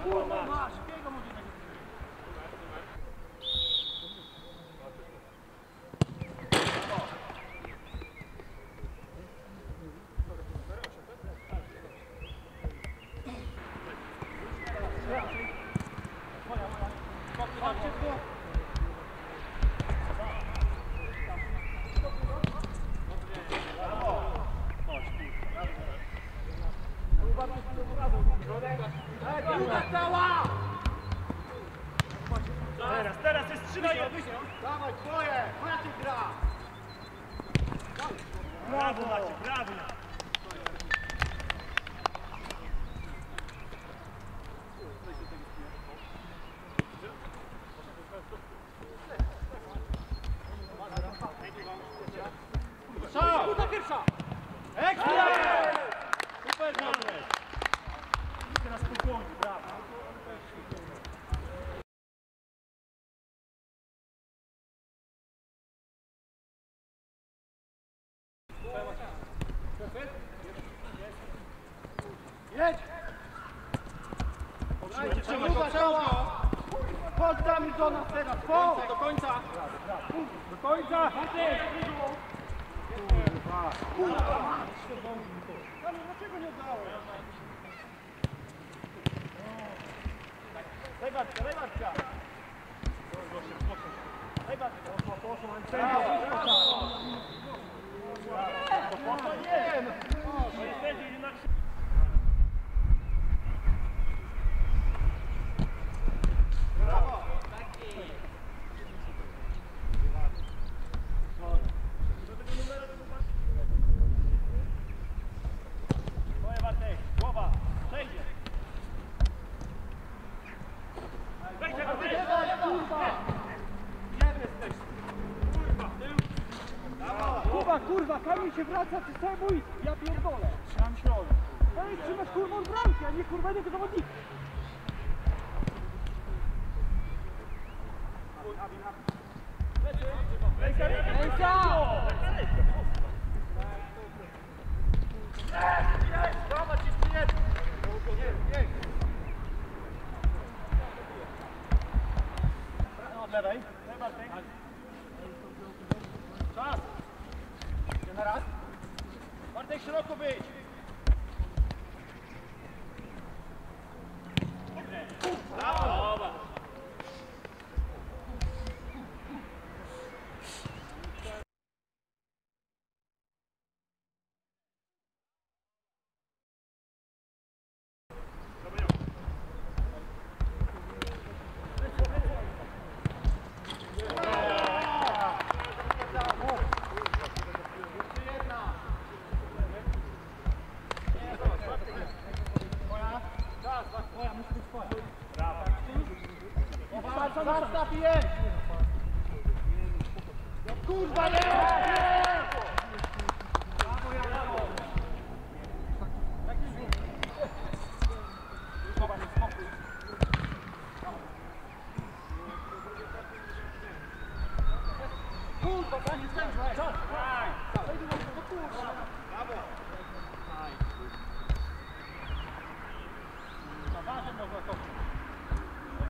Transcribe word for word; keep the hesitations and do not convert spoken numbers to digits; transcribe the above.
kurwa, masz, biego może tak. Teraz, teraz jest trzy na jeden. Dawaj, twoje! Macie gra! Brawo Macie, brawo! Strzał! Kuta pierwsza! Ekstra! Super, Janek! Teraz spokojnie, brawo! Jedź! Trzymaj, trzymaj Druga strzała! Chodź tam do nas teraz! Po! do końca! Do końca! Kurwa! Kurwa! Ale dlaczego nie dało? Daj Bartka, daj Bartka! Daj Bartka! Poszło, poszło, poszło, nie! To jest będzie jednak... Brawo! Twoje Bartek, głowa, przejdzie! Wejdźcie go, wejdźcie! Kurwa! Nie jesteś! Kurwa, tył! Kurwa, kurwa, Kamil się wraca, ty cały mój! Ja pierdolę! Trzymam środek. Ej, trzymasz kurwa od bramki, a nie kurwa jednego zawodnika! Ręka, ręka! Zobacz, jeszcze jeden! Nie, nie! Od lewej. Daj Bartek. Czas. Idzie na raz. Bartek, szeroko być. Brawo. Dobra. Zastaw i jedź! Kurwa, nie! Brawo, ja brawo! Kurwa, nie skończył!